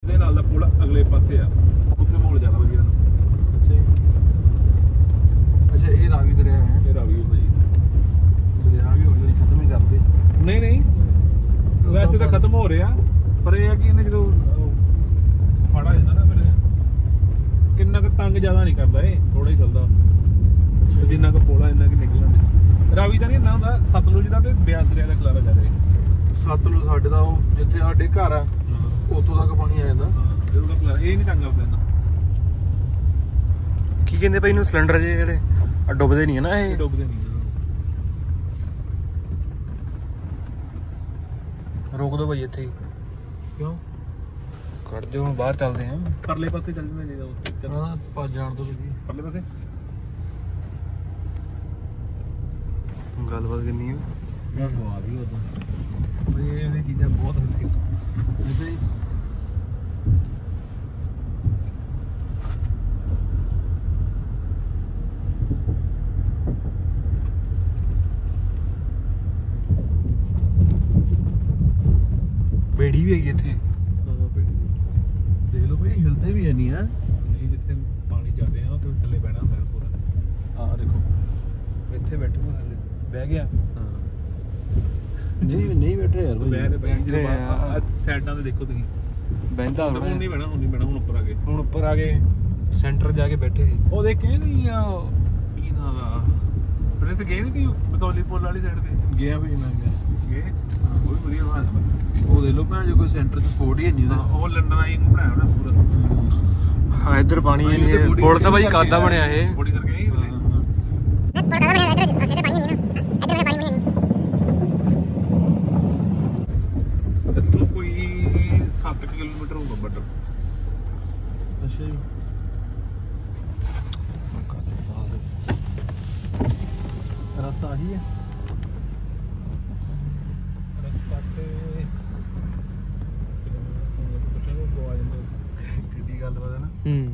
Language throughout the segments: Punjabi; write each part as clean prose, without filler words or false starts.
ਉਹਦੇ ਨਾਲ ਦਾ ਪੁਲ ਅਗਲੇ ਪਾਸੇ ਆ, ਉੱਥੇ ਮਾਹੌਲ ਜ਼ਿਆਦਾ ਵਧੀਆ। ਅੱਛਾ ਇਹ ਰਾਵੀ ਦਰਿਆ ਹੈ? ਇਹ ਰਾਵੀ ਹੁੰਦਾ ਜੀ। ਦਰਿਆ ਵੀ ਹੌਲੀ ਹੌਲੀ ਖਤਮ ਹੀ ਕਰਦੇ। ਨਹੀਂ ਨਹੀਂ, ਵੈਸੇ ਤਾਂ ਖਤਮ ਹੋ ਰਿਹਾ, ਪਰ ਇਹ ਆ ਕਿ ਇਹਨੇ ਜਦੋਂ ਫੜਾ ਜਾਂਦਾ ਨਾ ਫਿਰ ਕਿੰਨਾ ਕੁ ਤੰਗ ਜ਼ਿਆਦਾ ਨਹੀਂ ਕਰਦਾ, ਇਹ ਥੋੜਾ ਹੀ ਚੱਲਦਾ। ਜਿੰਨਾ ਕੁ ਪੋਲਾ ਇੰਨਾ ਕੁ ਨਿਕਲ ਜਾਂਦਾ। ਰਾਵੀ ਦਾ ਨਹੀਂ ਇੰਨਾ ਹੁੰਦਾ, ਸਤਲੁਜ ਦਾ ਤੇ ਬਿਆਸ ਦਰਿਆ ਦਾ ਖਲਾਰਾ ਜ਼ਿਆਦਾ ਹੈ। ਸਤਲੁਜ ਸਾਡੇ ਦਾ ਉਹ ਜਿੱਥੇ ਸਾਡੇ ਘਰ ਆ ਉੱਥੋਂ ਤੱਕ ਪਾਣੀ ਆ ਜਾਂਦਾ। ਇਹ ਨਹੀਂ ਤੰਗ ਕਰਦਾ ਇੰਨਾ। ਕੀ ਕਹਿੰਦੇ ਭਾਈ ਇਹਨੂੰ, ਸਿਲੰਡਰ ਜੇ ਜਿਹੜੇ ਡੁੱਬਦੇ ਨਹੀਂ ਹੈ ਨਾ? ਇਹ ਡੁੱਬਦੇ ਨਹੀਂ। ਰੋਕ ਦੋ ਭਾਈ ਇੱਥੇ ਹੀ। ਕਿਉਂ? ਕੱਢ ਦਿਓ, ਹੁਣ ਬਾਹਰ ਚੱਲਦੇ ਹਾਂ। ਪਰਲੇ ਪਾਸੇ ਚੱਲ ਜਾਂਦੇ ਜੀ। ਹਾਂ ਭੱਜ ਜਾਣ ਤੋਂ ਤੁਸੀਂ ਪਰਲੇ ਪਾਸੇ ਗੱਲਬਾਤ ਕਿੰਨੀ ਹੈ? ਸਵਾਦ ਹੀ ਉਦਾਂ ਇਹ ਚੀਜ਼ਾਂ ਬਹੁਤ ਹੁੰਦੀਆਂ। ਵੈਸੇ ਬੇੜੀ ਵੀ ਹੈਗੀ ਇੱਥੇ। ਦੇਖ ਲਓ ਭਾਈ ਹਿਲਦੇ ਵੀ ਨਹੀਂ ਆ। ਨਹੀਂ, ਜਿੱਥੇ ਪਾਣੀ ਜ਼ਿਆਦਾ ਆ ਉੱਥੇ ਥੱਲੇ ਬਹਿਣਾ ਹੁੰਦਾ ਪੂਰਾ। ਆਹ ਦੇਖੋ ਇੱਥੇ ਬੈਠੂਗਾ, ਥੱਲੇ ਬਹਿ ਗਿਆ। ਹਾਂ ਨਹੀਂ ਬੈਠੇ ਯਾਰ ਬੈਠੇ ਆ ਸਾਈਡਾਂ ਤੇ ਦੇਖੋ ਤੁਸੀਂ। ਬਹਿੰਦਾ ਹੁਣ ਨਹੀਂ ਬਹਿਣਾ, ਹੁਣ ਨਹੀਂ ਬਹਿਣਾ, ਹੁਣ ਉੱਪਰ ਆ ਗਏ। ਹੁਣ ਉੱਪਰ ਆ ਗਏ, ਸੈਂਟਰ ਜਾ ਕੇ ਬੈਠੇ ਸੀ। ਉਹ ਦੇਖੇ ਨਹੀਂ ਆ ਕੀ ਨਾਮ ਦਾ ਪ੍ਰਿੰਸ ਗਏ ਨਹੀਂ ਕਿ ਬਤੌਲੀ ਪੁੱਲ ਵਾਲੀ ਸਾਈਡ ਤੇ ਗਿਆ ਵੀ ਮੈਂ ਗਿਆ। ਗਏ। ਉਹ ਵੀ ਵਧੀਆ ਬਣਾ ਦਿੱਤਾ। ਉਹ ਦੇ ਲੋ ਭੈਣ ਜੋ ਕੋਈ ਸੈਂਟਰ 'ਚ ਸਪੋਰਟ ਹੀ ਨਹੀਂ ਉਹਦਾ। ਉਹ ਲੰਡਨ ਆਈ ਨੂੰ ਬਣਾਇਆ ਹੋਣਾ ਪੂਰਾ। ਹਾਂ ਇੱਧਰ ਪਾਣੀ ਨਹੀਂ, ਪੁਲ ਤਾਂ ਭਾਈ ਕਾਦਾ ਬਣਿਆ ਇਹ। ਬੋਡੀ ਕਰਕੇ ਨਹੀਂ ਇੱਥੋਂ ਕੋਈ 7 ਕਿਲੋਮੀਟਰ ਹੋਊਗਾ ਬੱਟਰ। ਅੱਛਾ ਜੀ। ਰਸਤਾ ਆਹੀ ਹੈ। ਕਿੱਡੀ ਗੱਲਬਾਤ ਹੈ ਨਾ।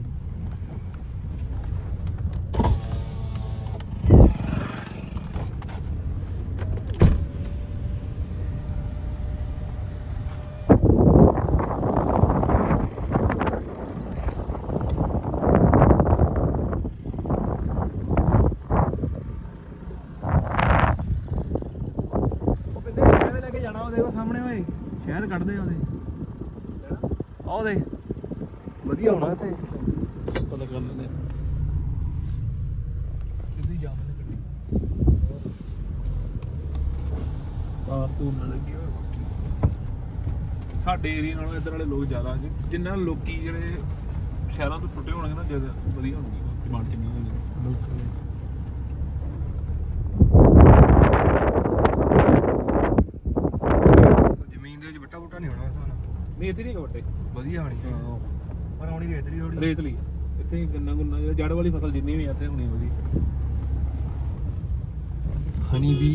ਸਾਹਮਣੇ ਓਏ ਸ਼ਹਿਰ ਕੱਢਦੇ ਉਹਦੇ, ਆਹ ਦੇ ਵਧੀਆ ਹੋਣਾ ਇੱਥੇ। ਪਤਾ ਕਰ ਲੈਂਦੇ ਕਿੱਦੀ ਜਾਮ ਨੇ ਗੱਡੀ ਤਾਰ ਤੂਰ ਨਾ ਲੱਗੀ ਹੋਏ। ਸਾਡੇ ਏਰੀਆ ਨਾਲੋਂ ਇੱਧਰ ਵਾਲੇ ਲੋਕ ਜ਼ਿਆਦਾ, ਜਿੰਨਾ ਲੋਕੀ ਜਿਹੜੇ ਸ਼ਹਿਰਾਂ ਤੋਂ ਟੁੱਟੇ ਹੋਣਗੇ ਨਾ ਜ਼ਿਆਦਾ ਵਧੀਆ ਹੋਣਗੇ, ਡਿਮਾਂਡ ਕਿੰਨੀ ਹੋਣੀ। ਨਹੀਂ ਹੋਣਾ ਹਿਸਾਬ ਨਾਲ। ਨਹੀਂ ਇੱਥੇ ਨਹੀਂ ਵੱਟੇ ਵਧੀਆ ਹੋਣੀ ਪਰ ਆਉਣੀ ਰੇਤਲੀ ਥੋੜੀ ਰੇਤਲੀ ਇੱਥੇ ਗੰਨਾ ਗੁੰਨਾ ਜੜ ਵਾਲੀ ਫਸਲ ਜਿੰਨੀ ਵੀ ਆ ਇੱਥੇ ਹੋਣੀ ਵਧੀਆ। ਹਨੀ ਵੀ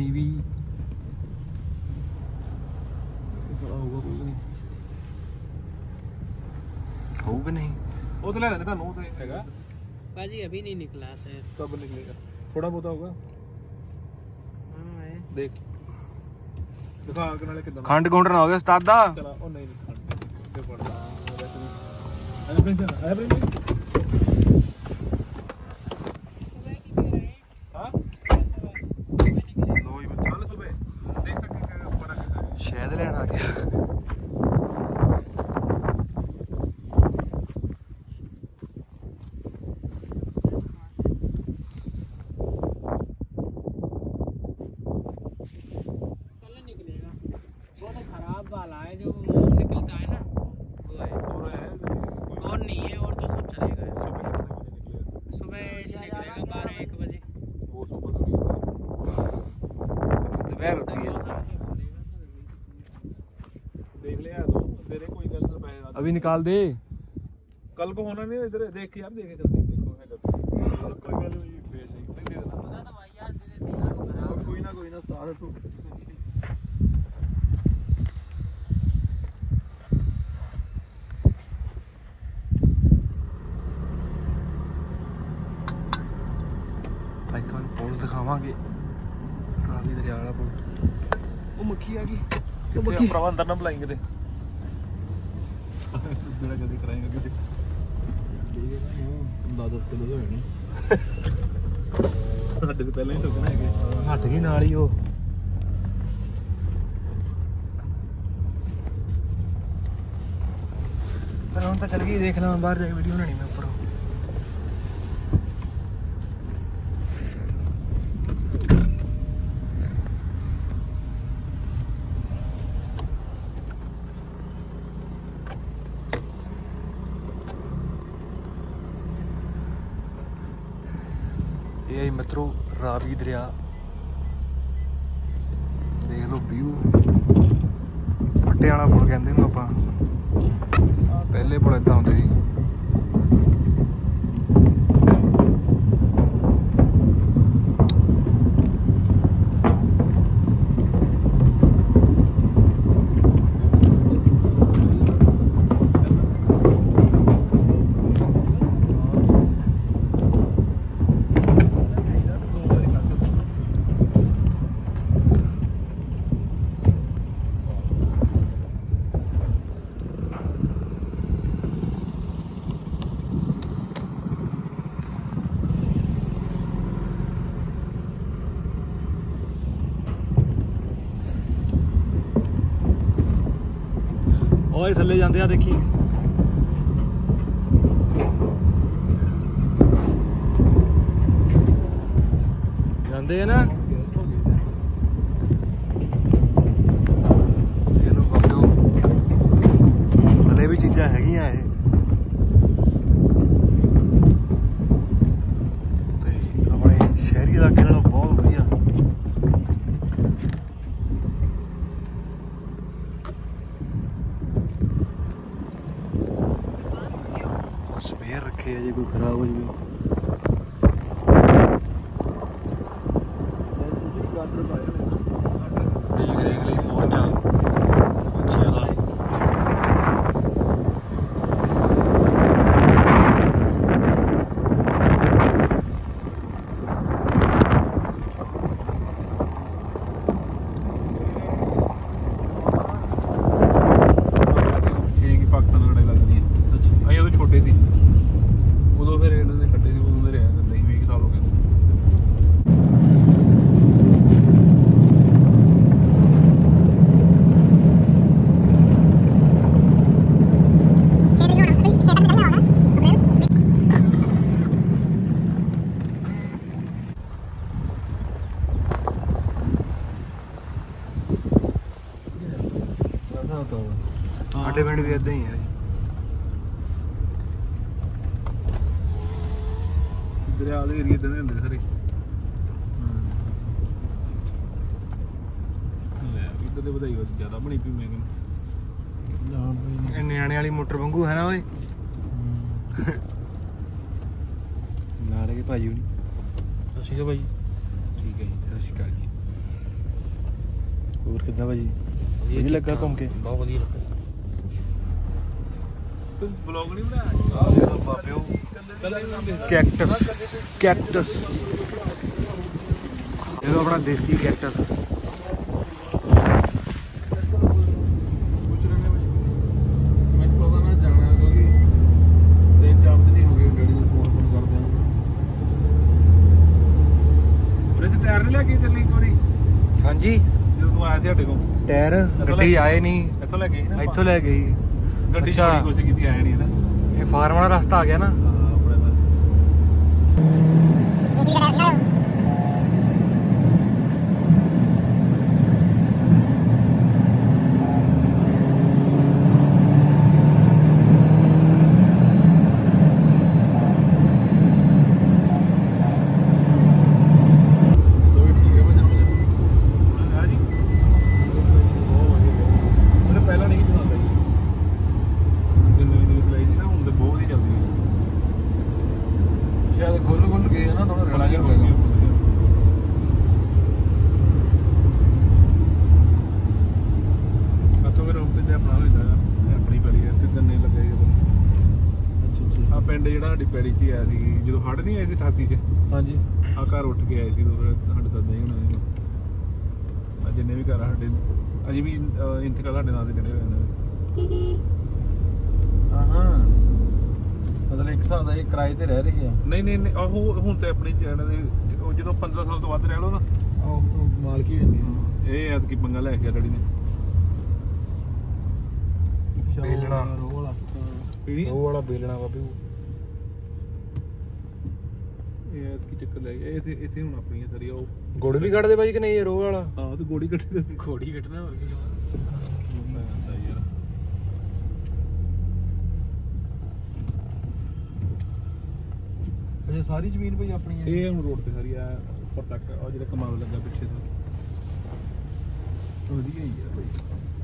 ਹੋਊਗਾ ਨਹੀਂ। ਉਹ ਤਾਂ ਲੈ ਲੈਣੇ ਤੁਹਾਨੂੰ, ਉਹ ਤਾਂ ਹੈਗਾ पाजी अभी नहीं निकला सर। कब निकलेगा? थोड़ा बहुत होगा। हाँ है। देख दिखा के नाले कितना खंड गुंड ना हो गया उस्ताद दा। चला ओ नहीं खंड पे पड़ रहा एवरेज सुबह की कह रहे हैं। हां सुबह 9 बजे चल सुबह देख तक ऊपर आ शायद लेना आ गया। वाला है जो मोम निकलता है ना वो है और नहीं है और तो सब चलेगा। सुबह से निकलेगा 12-1 बजे। वो सुबह थोड़ी दोपहर होती है। देख ले यार, तो तेरे कोई गल से अभी निकाल दे। कल को होना नहीं इधर देख के यार, देखे जल्दी देखो है कोई गल नहीं बेच नहीं दे देना। पता तो भाई यार दे देते यार कोई ना सारा तो पुल दिखावांगे रावी दरिया वाला पुल। वो मक्खी आ गई, वो मक्खी भरावा अंदर ना बुलाएंगे ते ਜਿਹੜਾ ਕਦੀ ਕਰਾਏਗਾ ਕਿਤੇ 10 ਕਿਲੋ ਹੋਏ ਨੇ ਸਾਡੇ ਤੋਂ ਪਹਿਲਾਂ ਹੀ ਸੁੱਕਣਾ ਹੈਗੇ ਹੱਥ ਗਈ ਨਾਲ ਹੀ ਉਹ ਪਰ ਹੁਣ ਤਾਂ ਚੱਲ ਗਈ ਦੇਖ ਲਵਾਂ ਬਾਹਰ ਜਾ ਕੇ ਵੀਡੀਓ ਬਣਾਣੀ ਮੈਂ ਉੱਪਰੋਂ ਇਹ ਹੈ ਮਿੱਤਰੋ ਰਾਵੀ ਦਰਿਆ ਦੇਖ ਲਓ ਵਿਊ ਫੱਟੇ ਵਾਲਾ ਪੁਲ ਕਹਿੰਦੇ ਨੂੰ ਆਪਾਂ ਪਹਿਲੇ ਪੁਲ ਏਦਾਂ ਹੁੰਦੇ ਸੀ ਓਏ ਥੱਲੇ ਜਾਂਦੇ ਆ ਦੇਖੀ ਜਾਂਦੇ ਆ ਨਾ ਇਹਨੂੰ ਬਾਬਿਓ ਹਲੇ ਵੀ ਚੀਜ਼ਾਂ ਹੈਗੀਆਂ ਇਹ ਤੇ ਆਪਣੇ ਸ਼ਹਿਰੀ ਇਲਾਕੇ ਨਾਲੋਂ ਬਹੁਤ ਵਧੀਆ ਸਪੇਅਰ ਰੱਖੇ ਆ ਜੇ ਕੋਈ ਖਰਾਬ ਹੋ ਜਾਵੇ ਦੇਖ ਰੇਖ ਲਈ ਮੋਰਚਾ ਬੱਚਿਆਂ ਦਾ ਛੋਟੇ ਸੀ ਉਦੋਂ ਫਿਰ ਇਹਨਾਂ ਨੇ ਕੱਢੇ ਸੀ ਉਦੋਂ ਦੇ ਰਿਹਾ ਕਰਦੇ 20 ਸਾਲ ਹੋ ਗਏ ਸਾਡੇ ਪਿੰਡ ਵੀ ਏਦਾਂ ਹੀ ਹੈ ਦਰਿਆ ਦੇ ਏਰੀਏ ਦੇ ਹੁੰਦੇ ਸਾਰੇ ਲੈ ਇੱਧਰ ਦੇ ਵਧਾਈ ਬਹੁਤ ਜ਼ਿਆਦਾ ਬਣੀ ਪਈ ਮੈਂ ਕਹਿੰਦਾ ਇਹ ਨਿਆਣੇ ਵਾਲੀ ਮੋਟਰ ਵਾਂਗੂ ਹੈ ਨਾ ਓਏ ਨਾਲੇ ਕੇ ਭਾਜੀ ਹੁਣੀ ਅਸੀਂ ਕਿਹਾ ਭਾਈ ਠੀਕ ਹੈ ਜੀ ਸਤਿ ਸ਼੍ਰੀ ਅਕਾਲ ਜੀ ਹੋਰ ਕਿੱਦਾਂ ਭਾਜੀ ਵਧੀਆ ਲੱਗਾ ਘੁੰਮ ਕੇ ਬਹੁਤ ਵਧੀਆ ਲੱਗਾ ਤੂੰ ਬਲੌਗ ਨਹੀਂ ਬਣਾਇਆ ਬਾਬਿਓ ਕੈਕਟਸ ਇਹ ਆਪਣਾ ਦੇਸੀ ਕੈਕਟਸ ਪੁੱਛ ਰਹੇ ਨੇ ਭਾਈ ਮੈਂ ਪਤਾ ਨਾ ਜਾਣਾ ਕਿਉਂਕਿ 3-4 ਦਿਨ ਹੀ ਹੋ ਗਏ ਡੈਡੀ ਨੂੰ ਫੋਨ ਕਰਦੇ ਆ ਵੈਸੇ ਟਾਇਰ ਨਹੀਂ ਲੈ ਕੇ ਚੱਲੀ ਇੱਕ ਵਾਰੀ ਹਾਂਜੀ ਜਦੋਂ ਤੂੰ ਆਇਆ ਸੀ ਸਾਡੇ ਕੋਲ ਟਾਇਰ ਗੱਡੀ ਆਏ ਨਹੀਂ ਇੱਥੋਂ ਲੈ ਗਏ ਸੀ ਨਾ ਇੱਥੋਂ ਲੈ ਗਈ ਗੱਡੀ ਅੱਛਾ। ਚੋਰੀ ਕੋਸ਼ਿਸ਼ ਕੀਤੀ ਆਇਆ ਨਹੀਂ ਨਾ ਇਹ ਫਾਰਮ ਵਾਲਾ ਰਸਤਾ ਆ ਗਿਆ ਨਾ ਹਾਂ ਆਪਣੇ ਦਾ ਪਹਿਲਾਂ ਨਹੀਂ ਚਲਾਉਂਦਾ ਜੀ ਜਿੰਨੇ ਵੀ ਚਲਾਈ ਸੀ ਨਾ ਹੁਣ ਤੇ ਬਹੁਤ ਹੀ ਚੱਲਦੀ ਹੈ ਸ਼ਾਇਦ ਖੁੱਲ ਗਏ ਨਾ ਥੋੜਾ ਰਲਾ ਜਿਹਾ ਹੋਏਗਾ ਕਾਤੋਂ ਫਿਰ ਉੱਤੇ ਤੇ ਆਪਣਾ ਹੋਈਦਾ ਆਪਣੀ ਪੈਲੀ ਹੈ ਤੇ ਗੰਨੇ ਲੱਗੇ ਆ ਪਿੰਡ ਜਿਹੜਾ ਸਾਡੀ ਪੈਲੀ 'ਚ ਆਇਆ ਸੀ ਜਦੋਂ ਹੜ੍ਹ ਨਹੀਂ ਆਏ ਸੀ 88 'ਚ ਹਾਂਜੀ ਆ ਘਰ ਉੱਠ ਕੇ ਆਏ ਸੀ ਉਦੋਂ ਸਾਡੇ ਤਾਂ ਨਹੀਂ ਹੋਣਾ ਆ ਜਿੰਨੇ ਵੀ ਘਰ ਆ ਸਾਡੇ ਅਜੇ ਵੀ ਇੰਤਕਾਲ ਸਾਡੇ ਨਾਂ ਤੇ ਜਿਹੜੇ ਹੋਏ ਨੇ ਸਕਦਾ ਇਹ ਕਿਰਾਏ ਤੇ ਰਹਿ ਰਹੇ ਆ। ਨਹੀਂ ਨਹੀਂ ਨਹੀਂ, ਉਹ ਹੁਣ ਤੇ ਆਪਣੀ ਚੈਨਲ ਦੇ ਉਹ ਜਦੋਂ 15 ਸਾਲ ਤੋਂ ਵੱਧ ਰਹਿ ਲਓ ਨਾ ਉਹ ਮਾਲਕੀ ਹੁੰਦੀ ਆ। ਇਹ ਐਤਕੀ ਪੰਗਾ ਲੈ ਗਿਆ ਡੈਡੀ ਨੇ। ਬੇਲਣਾ। ਰੋਹ ਵਾਲਾ। ਪੀਣੀ ਉਹ ਵਾਲਾ ਬੇਲਣਾ ਬਾਬੇ ਇਹ ਐਤਕੀ ਚੱਕਰ ਲੈ ਗਿਆ। ਇੱਥੇ ਇੱਥੇ ਹੁਣ ਆਪਣੀਆਂ ਸਾਰੀਆਂ ਉਹ ਗੁੜ ਵੀ ਕੱਢਦੇ ਬਾਈ ਕਿ ਨਹੀਂ ਰੋਹ ਵਾਲਾ? ਹਾਂ ਤੇ ਗੋੜੀ ਕੱਢੀ ਤੇ ਘੋੜੀ ਕੱਟਣਾ ਹੋਰ ਕੀ ਯਾਰ ਅਜੇ ਸਾਰੀ ਜ਼ਮੀਨ ਭਾਈ ਆਪਣੀ ਹੈ। ਇਹ ਹੁਣ ਰੋਡ ਤੇ ਸਾਰੀ ਆ ਉੱਪਰ ਤੱਕ ਉਹ ਜਿਹੜਾ ਕਮਾਲ ਲੱਗਾ ਪਿੱਛੇ ਤੋਂ ਵਧੀਆ ਹੀ ਆ ਭਾਈ।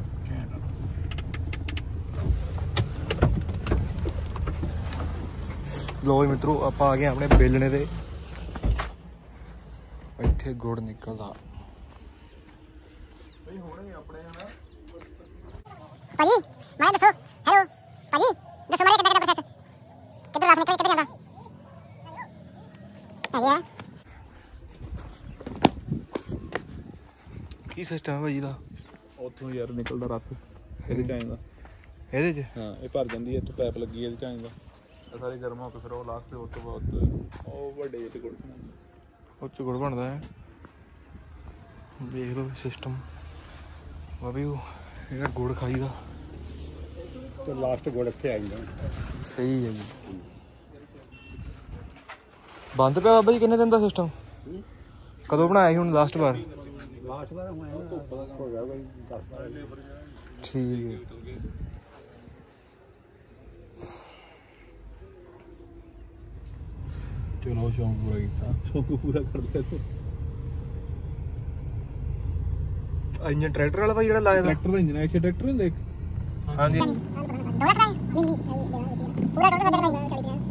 ਲੋ ਮਿੱਤਰੋ ਆਪਾਂ ਆ ਗਏ ਆਪਣੇ ਬੇਲਣੇ ਤੇ। ਇੱਥੇ ਗੁੜ ਨਿਕਲਦਾ ਭਾਈ ਹੋਣੇ ਆਪਣੇ ਹਨਾ। ਭਾਜੀ ਮੈਂ ਦੱਸੋ ਹੈਲੋ ਭਾਜੀ ਦੱਸੋ ਮਾਰੇ ਕਿੱਦਾਂ ਪ੍ਰੋਸੈਸ ਕਿੱਧਰ ਰਾਸ ਨਿਕਲ ਕਿੱਧਰ ਜਾਂਦਾ ਆ ਗਿਆ ਕੀ ਸਿਸਟਮ ਹੈ ਭਾਈ ਦਾ? ਉੱਥੋਂ ਯਾਰ ਨਿਕਲਦਾ ਰਸ ਇਹਦੇ ਚ ਆਏਗਾ। ਇਹਦੇ 'ਚ ਹਾਂ ਇਹ ਭਰ ਜਾਂਦੀ ਹੈ, ਇੱਥੋਂ ਪਾਈਪ ਲੱਗੀ ਇਹਦੇ ਚ ਆਏਗਾ। ਇਹ ਸਾਰੇ ਗਰਮ ਹੋ ਕੇ ਫਿਰ ਉਹ ਲਾਸਟ ਤੇ ਉਸ ਤੋਂ ਬਾਅਦ ਉਹ ਵੱਡੇ ਜਿਹੇ ਗੁੜ ਉਹ 'ਚ ਗੁੜ ਬਣਦਾ ਹੈ। ਦੇਖ ਲਓ ਸਿਸਟਮ ਬਾਬੀ ਉਹ ਜਿਹੜਾ ਗੁੜ ਖਾਈਦਾ ਤੇ ਲਾਸਟ ਗੁੜ ਇੱਥੇ ਆ ਜਾਂਦਾ। ਸਹੀ ਹੈ ਜੀ। ਬੰਦ ਪਿਆ ਬਾਬਾ ਜੀ ਕਿੰਨੇ ਦਿਨ ਦਾ ਸਿਸਟਮ? ਕਦੋਂ ਬਣਾਇਆ ਸੀ ਹੁਣ ਲਾਸਟ ਵਾਰ? ਲਾਸਟ ਵਾਰ ਹੋਇਆ ਧੁੱਪ ਦਾ ਹੋ ਗਿਆ ਭਾਈ 10-12 ਠੀਕ ਹੈ। ਚਲੋ ਸ਼ੌਂਕ ਪੂਰਾ ਕੀਤਾ। ਸ਼ੌਂਕ ਪੂਰਾ ਕਰ ਲਿਆ ਤੂੰ। ਇੰਜਨ ਟਰੈਕਟਰ ਵਾਲਾ ਭਾਈ ਜਿਹੜਾ ਲਾਇਆ ਦਾ? ਟਰੈਕਟਰ ਦਾ ਇੰਜਨ ਹੈ, ਟਰੈਕਟਰ ਹੁੰਦਾ ਇੱਕ। ਹਾਂਜੀ ਦੋੜਾ ਕਰਾਈ ਨਹੀਂ ਪੂਰਾ ਟੋਟਲ ਬੰਦ ਕਰਾਈ ਚੱਲ ਗਿਆ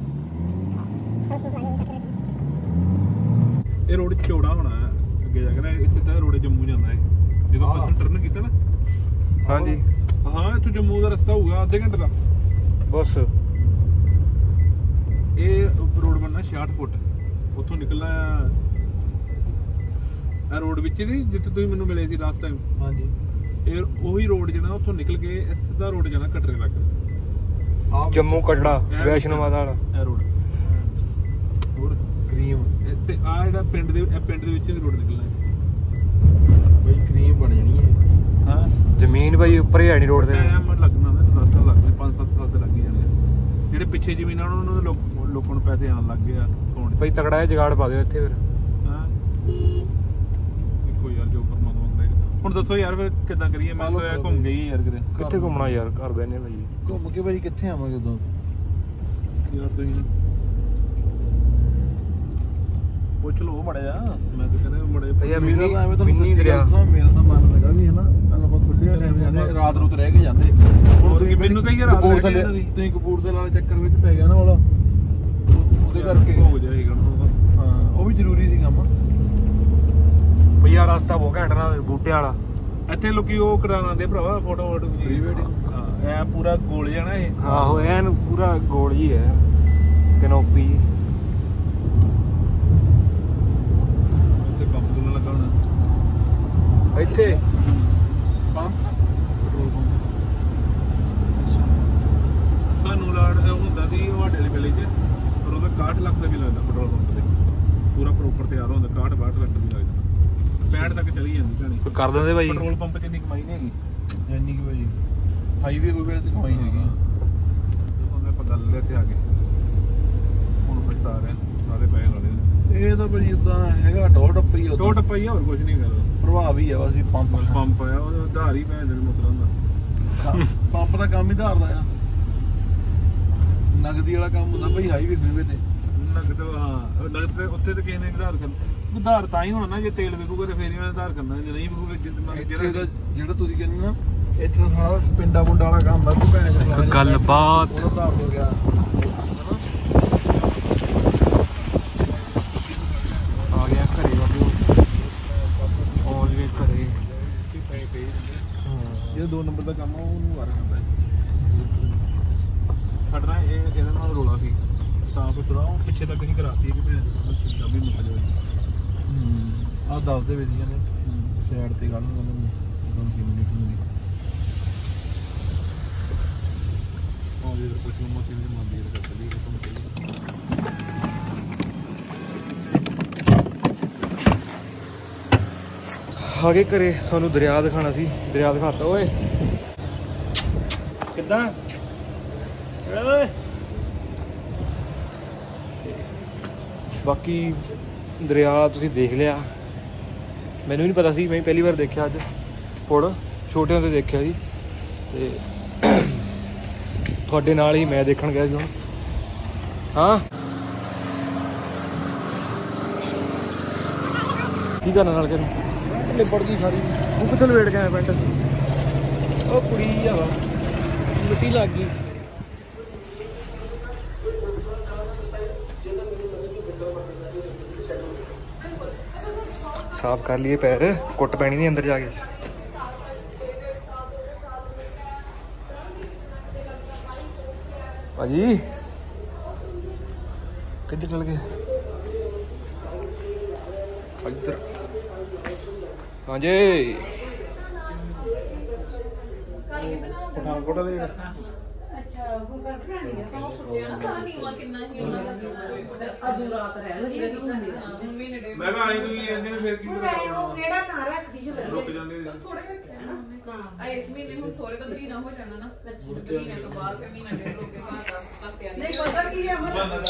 ਇਹ ਰੋਡ ਚੌੜਾ ਹੋਣਾ ਹੈ ਅੱਗੇ ਜਾ ਕੇ। ਇਹ ਸਿੱਧਾ ਰੋਡ ਜੰਮੂ ਜਾਂਦਾ ਹੈ ਜਦੋਂ ਆਪਾਂ ਟਰਨ ਕੀਤਾ ਨਾ। ਹਾਂਜੀ ਹਾਂ ਇੱਥੋਂ ਜੰਮੂ ਦਾ ਰਸਤਾ ਹੋਊਗਾ ਅੱਧੇ ਘੰਟੇ ਦਾ। ਬਸ ਇਹ ਰੋਡ ਬਣਨਾ 66 ਫੁੱਟ। ਉੱਥੋਂ ਨਿਕਲਣਾ ਇਹ ਰੋਡ ਵਿੱਚ ਦੀ ਜਿੱਥੇ ਤੁਸੀਂ ਮੈਨੂੰ ਮਿਲੇ ਸੀ ਲਾਸਟ ਟਾਈਮ। ਹਾਂਜੀ ਇਹ ਉਹੀ ਰੋਡ ਜਿਹੜਾ ਉੱਥੋਂ ਨਿਕਲ ਕੇ ਇਹ ਸਿੱਧਾ ਰੋਡ ਜਾਣਾ ਕਟਰੇ ਤੱਕ। ਜੰਮੂ ਕਟੜਾ ਵੈਸ਼ਨੋ ਮਾਤਾ ਵਾਲਾ ਇਹ ਰੋਡ ਹੋਰ ਕਰੀਮ ਤੇ ਆ ਜਿਹੜਾ ਪਿੰਡ ਦੇ ਵਿੱਚ ਦੀ ਰੋਡ ਨਿਕਲਣਾ ਹੈ। ਭਾਈ ਕਰੀਮ ਬਣ ਜਾਣੀ ਹੈ। ਹਾਂ ਜ਼ਮੀਨ ਭਾਈ ਉੱਪਰ ਹੀ ਆਣੀ ਰੋਡ ਦੇ। ਟਾਈਮ ਲੱਗਣਾ ਨਾ 10 ਸਾਲ ਲੱਗਣੇ 5-7 ਸਾਲ ਤੇ ਲੱਗ ਜਾਣੇ ਆ। ਜਿਹੜੇ ਪਿੱਛੇ ਜ਼ਮੀਨਾਂ ਉਹਨਾਂ ਨੂੰ ਲੋਕਾਂ ਨੂੰ ਪੈਸੇ ਆਉਣ ਲੱਗ ਗਏ ਆ ਕੌਣ ਭਾਈ ਤਕੜਾ ਜਿਹਾ ਜਗਾੜ ਪਾ ਦਿਓ ਇੱਥੇ ਫਿਰ। ਹਾਂ ਦੇਖੋ ਯਾਰ ਜੋ ਪਰਮਾਤਮਾ ਕਰੇਗਾ। ਹੁਣ ਦੱਸੋ ਯਾਰ ਫਿਰ ਕਿੱਦਾਂ ਕਰੀਏ? ਮੈਂ ਤਾਂ ਯਾਰ ਘੁੰਮ ਗਈ ਯਾਰ ਕਿਤੇ। ਕਿੱਥੇ ਘੁੰਮਣਾ ਯਾਰ ਘਰ ਬੈਨੇ ਭਾਈ। ਘੁੰਮ ਕੇ ਭਾਈ ਕਿੱਥੇ ਆਵਾਂਗੇ ਉਦੋਂ? ਯਾਰ ਤੁਸੀਂ ਪੁੱਛ ਲਓ ਮੜਿਆ। ਮੈਂ ਤਾਂ ਕਹਿੰਦਾ ਮੜੇ ਭਈਆ ਮੇਰਾ ਤਾਂ ਐਵੇਂ ਤਾਂ ਮਿੰਨੀ ਦਰਿਆ। ਮੇਰਾ ਤਾਂ ਮਨ ਲੱਗਾ ਵੀ ਹਨਾ ਚੱਲ ਆਪਾਂ ਖੁੱਲੇ ਟਾਈਮ ਜਾਂਦੇ ਰਾਤ ਰੂਤ ਰਹਿ ਕੇ ਜਾਂਦੇ। ਹੋਰ ਕੀ ਮੈਨੂੰ ਤਾਂ ਯਾਰ ਰਾਤ ਰਹਿ ਕੇ ਇਹਨਾਂ ਦੀ ਤੁਸੀਂ ਕਪੂਰਥਲੇ ਵਾਲੇ ਚੱਕਰ ਵਿੱਚ ਪੈ ਗਿਆ ਨਾ ਵਾਲਾ ਉਹਦੇ ਕਰਕੇ ਹੋ ਜਾਏਗਾ ਨਾ। ਹਾਂ ਉਹ ਵੀ ਜ਼ਰੂਰੀ ਸੀ ਕੰਮ। ਭਈਆ ਰਸਤਾ ਬਹੁਤ ਘੈਂਟ ਨਾ ਬੂਟਿਆਂ ਵਾਲਾ। ਇੱਥੇ ਲੋਕੀ ਉਹ ਕਰਾਉਂਦੇ ਭਰਾਵਾ ਫੋਟੋ Pre wedding। ਹਾਂ ਐ ਪੂਰਾ ਗੋਲ ਜਾਣਾ ਇਹ। ਆਹੋ ਐਨ ਪੂਰਾ ਗੋਲ ਹੀ ਹੈ ਕਨੋਪੀ। ਇੱਥੇ ਪੰਪ ਤੋਂ ਲੱਗਾ ਹੋਣਾ ਇੱਥੇ ਪੰਪ ਸਾਨੂੰ ਲਾੜ ਹੁੰਦਾ ਸੀ ਤੁਹਾਡੇ ਵਾਲੇ ਵੇਲੇ 'ਚ ਪਰ ਉਹਦਾ 61 ਲੱਖ ਦਾ ਵੀ ਲੱਗਦਾ ਪੈਟਰੋਲ ਪੰਪ ਤੇ। ਪੂਰਾ ਪ੍ਰੋਪਰ ਤਿਆਰ ਹੁੰਦਾ 61-62 ਲੱਖ ਦਾ ਵੀ ਲੱਗ ਜਾਂਦਾ। 65 ਤੱਕ ਚਲੀ ਜਾਂਦੀ ਕਹਾਣੀ। ਕਰ ਦਿੰਦੇ ਭਾਈ। ਪੈਟਰੋਲ ਪੰਪ 'ਚ ਇੰਨੀ ਕਮਾਈ ਨਹੀਂ ਹੈਗੀ। ਇੰਨੀ ਕਿ ਭਾਈ ਹਾਈਵੇ ਹੋਵੇ ਤੇ ਕਮਾਈ ਹੈਗੀ। ਉਹਨੇ ਆਪਾਂ ਗੱਲ ਲੈ ਤੇ ਆ ਗਏ ਹੁਣ ਪਛਤਾ ਰਹੇ ਸਾਰੇ ਪੈਸੇ ਲਾ ਲਏ। ਇਹ ਤਾਂ ਭਾਈ ਇਦਾਂ ਹੈਗਾ ਟੋਟ ਪਈ ਟੋ ਟੱਪਾ ਹੀ ਆ, ਹੋਰ ਕੁਝ ਨਹੀਂ ਕਰਦਾ। ਪ੍ਰਭਾਵ ਹੀ ਆ ਬਸ ਵੀ ਪੰਪ ਪੰਪ ਆ ਉਹ ਉਧਾਰ ਹੀ ਭੈਣ ਦੇ ਮਤਲਬ ਹੁੰਦਾ। ਪੰਪ ਦਾ ਕੰਮ ਹੀ ਧਾਰਦਾ ਆ। ਨਗਦੀ ਵਾਲਾ ਕੰਮ ਹੁੰਦਾ ਭਾਈ ਹਾਈਵੇ ਹੋਵੇ ਤੇ। ਨਗਦ ਹਾਂ ਨਗਦ ਤੇ ਉੱਥੇ ਤੇ ਕਿਸੇ ਨੇ ਉਧਾਰ ਕਰਨਾ। ਉਧਾਰ ਤਾਂ ਹੀ ਹੋਣਾ ਨਾ ਜੇ ਤੇਲ ਵਿਕੂਗਾ ਤੇ ਫੇਰ ਹੀ ਉਹਨੇ ਉਧਾਰ ਕਰਨਾ। ਜੇ ਨਹੀਂ ਵਿਕੂਗਾ ਜਿਹੜਾ ਤੁਸੀਂ ਕਹਿੰਦੇ ਨਾ ਇੱਥੇ ਤਾਂ ਸਾਰਾ ਪਿੰਡਾ ਪੁੰਡਾ ਵਾਲਾ ਕੰਮ ਆ ਕੋਈ ਭੈਣ ਚੋਦ ਗੱਲਬਾਤ ਉਹਦਾ ਧਾਰ ਹੋ ਗਿਆ ਆ ਗਿਆ ਘਰੇ ਬਾਬੂ। ਪਹੁੰਚ ਗਏ ਘਰੇ। ਜਿਹੜਾ 2 ਨੰਬਰ ਦਾ ਕੰਮ ਆ ਉਹਨੂੰ ਵਾਰ ਕਰਦਾ ਛੱਡਣਾ। ਇਹਦੇ ਨਾਲ ਰੋਲਾ ਸੀ ਤਾਂ ਫਿਰ ਥੋੜਾ ਉਹ ਪਿੱਛੇ ਤੱਕ ਅਸੀਂ ਕਰਾਤੀ ਕਿ ਭੈਣ ਦਾ ਵੀ ਮੁੱਕ ਜਾਵੇ। ਆਹ ਦੱਸਦੇ ਵਿੱਚ ਕਹਿੰਦੇ ਸਾਈਡ ਤੇ ਗੱਲ ਨੂੰ ਕਹਿੰਦੇ 2 ਮਿੰਟ ਦੀ। ਜੇ ਕੁਝ ਨੂੰ ਮੋਤੀ ਨਹੀਂ ਮੰਨਦੀ ਤਾਂ ਚੱਲੀ ਕੰਮ ਕਰੀ ਆਗੇ ਘਰੇ ਤੁਹਾਨੂੰ ਦਰਿਆ ਦਿਖਾਣਾ ਸੀ, ਦਰਿਆ ਦਿਖਾਤਾ ਓਏ। ਕਿੱਦਾਂ ਓਏ? ਬਾਕੀ ਦਰਿਆ ਤੁਸੀਂ ਦੇਖ ਲਿਆ, ਮੈਨੂੰ ਵੀ ਨਹੀਂ ਪਤਾ ਸੀ, ਮੈਂ ਪਹਿਲੀ ਵਾਰ ਦੇਖਿਆ ਅੱਜ ਪੁਲ, ਛੋਟੇ ਹੁੰਦੇ ਦੇਖਿਆ ਸੀ ਤੇ ਤੁਹਾਡੇ ਨਾਲ ਹੀ ਮੈਂ ਦੇਖਣ ਗਿਆ ਸੀ ਹੁਣ। ਹਾਂ ਕੀ ਕਰਨਾ ਨਾਲ ਕਿ ਲਿਬੜ ਗਈ ਸਾਰੀ, ਉਹ ਕਿੱਥੇ ਲਵੇਟ ਗਿਆ ਪੈਂਟ, ਉਹ ਕੁੜੀ ਹਵਾ ਮਿੱਟੀ ਲੱਗ ਗਈ। ਸਾਫ਼ ਕਰ ਲਈਏ ਪੈਰ, ਕੁੱਟ ਪੈਣੀ ਨਹੀਂ ਅੰਦਰ ਜਾ ਕੇ। ਭਾਜੀ ਕਿੱਧਰ ਚਲ ਗਏ? ਇੱਧਰ ਹਾਂਜੀ ਪਠਾਨਕੋਟ ਦੇ ਮੈਂ ਕਿਹਾ ਆਏ ਤੁਸੀਂ ਇੰਨੇ ਫੇਰ ਕੀ ਕਿਹੜਾ ਨਾ ਰੱਖਦੀ ਜੋ ਰੁਕ ਜਾਂਦੇ ਥੋੜੇ ਰੱਖਿਆ ਨਾ ਆ ਇਸ ਮਹੀਨੇ ਹੁਣ ਸੋਰੇ ਦਾ ਮਹੀਨਾ ਹੋ ਜਾਣਾ ਨਾ ਮਹੀਨੇ ਤੋਂ ਬਾਅਦ ਫਿਰ ਮਹੀਨਾ ਡੇਢ ਰੁਕ ਕੇ ਘਰ ਦਾ ਹੱਤਿਆ ਨਹੀਂ ਪਤਾ ਕੀ ਹੈ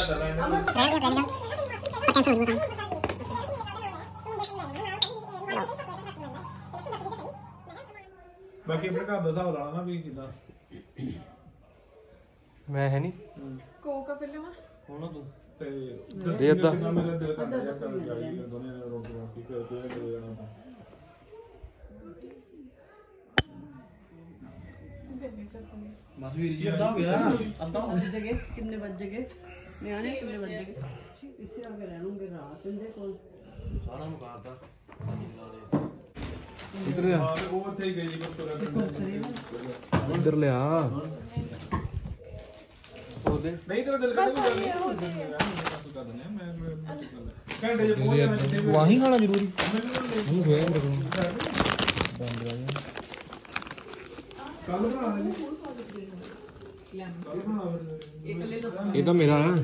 ਬਾਕੀ ਆਪਣੇ ਘਰ ਦਾ ਹਿਸਾਬ ਲਾਣਾ ਨਾ ਵੀ ਕਿਦਾਂ ਮੈਂ ਹੈ ਨਹੀਂ ਕੋਕਾ ਫਿਲਮ ਹੁਣ ਤੂੰ ਤੇ ਦੇ ਅੱਧਾ। ਮੇਰਾ ਦਿਲ ਕਰਦਾ ਯਾਰ ਕਰ ਜਾਈ ਦੋਨੇ ਰੋਕ ਰੋਕ ਕੇ ਫਿਰ ਚਲੇ ਜਾਣਾ ਮਾਸੂਰ ਜੀ ਅੱਧਾ ਹੋ ਗਿਆ, ਅੱਧਾ ਹੋ ਜਗੇ ਕਿੰਨੇ ਵੱਜ ਗਏ ਨਿਆਣੇ ਕਿੰਨੇ ਵੱਜ ਗਏ ਇੱਥੇ ਆ ਕੇ ਰਹਿਣਗੇ ਰਾਤ ਇਹਦੇ ਕੋਲ ਸਾਰਾ ਮੁਕਾਤਾ ਇੱਧਰ ਆ ਉਹ ਉੱਥੇ ਹੀ ਗਈ ਜੀ ਤੁਰਿਆ ਫਿਰਦਾ ਇੱਧਰ ਲਿਆ ਉਹਦੇ ਨਹੀਂ ਤੇਰਾ ਦਿਲ ਕਰਦਾ ਕੋਈ ਗੱਲ ਨਹੀਂ ਕਰ ਦਿੰਦੇ ਆ ਮੈਂ ਘੰਟੇ ਜੇ ਪਹੁੰਚ ਜਾਣਾ ਜਿੱਥੇ ਵਾਹੀ ਖਾਣਾ ਜ਼ਰੂਰੀ ਨਹੀਂ ਹੋਇਆ ਮੇਰੇ ਕੋਲ ਕੱਲ ਬਣਾ ਲੈ ਕੱਲ ਬਣਾ ਇਹ ਤਾਂ ਮੇਰਾ ਹੈ,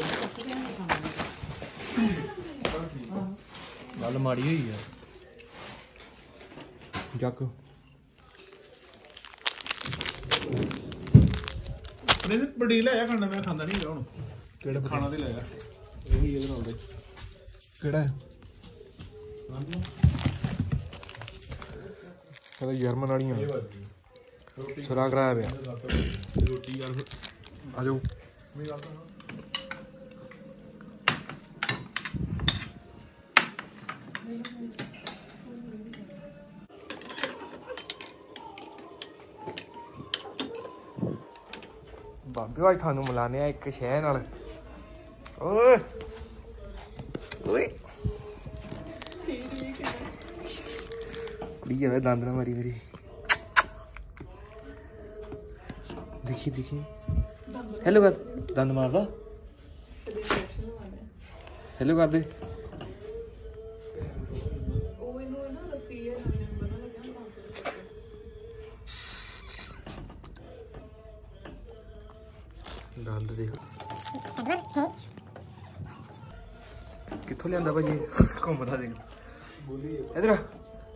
ਗੱਲ ਮਾੜੀ ਹੋਈ ਆ ਜੱਕ। ਨਹੀਂ ਬੜੀ ਲੈ ਆ ਖਾਣਾ, ਮੈਂ ਖਾਂਦਾ ਨਹੀਂ ਹੁਣ ਕਿਹੜਾ ਖਾਣਾ ਤੇ ਲੈ ਆ ਇਹੀ ਇਹਦੇ ਨਾਲ ਦੇ ਕਿਹੜਾ ਹੈ? ਇਹ ਜਰਮਨ ਵਾਲੀਆਂ ਸਰਾ ਕਰਾਇਆ ਪਿਆ। ਰੋਟੀ ਯਾਰ ਆ ਜਾਓ ਮੇਰੀ ਗੱਲ ਸੁਣ ਬਾਬੇ ਅੱਜ ਤੁਹਾਨੂੰ ਮਿਲਾਨੇ ਆ ਇੱਕ ਸ਼ਹਿਰ ਨਾਲ। ਓਏ ਓਏ ਕੁੜੀ ਜਾਵੇ ਦੰਦ ਨਾ ਮਾਰੀ ਮੇਰੀ, ਦੇਖੀ ਦੇਖੀ ਹੈਲੋ ਕਰ ਦੰਦ ਮਾਰਦਾ, ਹੈਲੋ ਕਰ ਦੇ। ਉਹ ਇਹਨੂੰ ਨਾ ਰੱਸੀ ਹੈ ਨਵੇਂ ਬਣਾ ਲੱਗਿਆ ਦੰਦ ਦੇਖ ਕਿੱਥੋਂ ਲਿਆਂਦਾ ਭਾਜੀ, ਘੁੰਮਦਾ ਦੇਖ ਇਧਰ ਆ।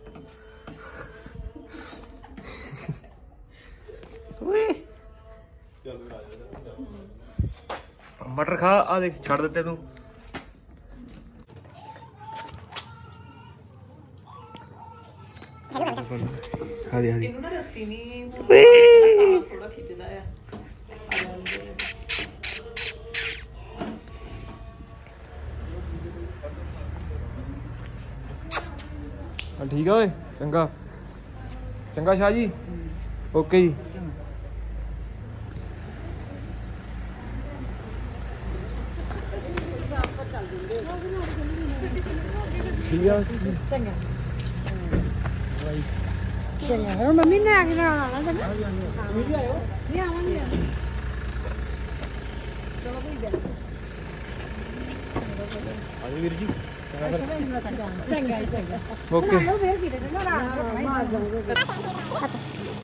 ਓਏ ਮਟਰ ਖਾ, ਆ ਦੇਖ ਛੱਡ ਦਿੱਤੇ ਤੂੰ। ਹਾਂ ਦੇ ਇਹਨੂੰ ਨਾ ਰੱਸੀ ਨਹੀਂ ਥੋੜਾ ਖਿੱਚਦਾ ਆ ਠੀਕ ਆ ਓਏ, ਚੰਗਾ ਚੰਗਾ ਸ਼ਾਹ ਜੀ, ਓਕੇ ਜੀ। ਠੀਕ ਆ ਚੰਗਾ ਚਲੋ ਮੰਮੀ ਨੇ ਆ ਕੇ ਆਣਾ ਤਾਂ ਨਹੀਂ ਆਵਾਂਗੇ ਆਜੋ ਵੀਰ ਜੀ, ਚੰਗਾ ਚੰਗਾ ਓਕੇ। ਫੇਰ ਕਿਤੇ ਨਾ ਰਾਤ ਨੂੰ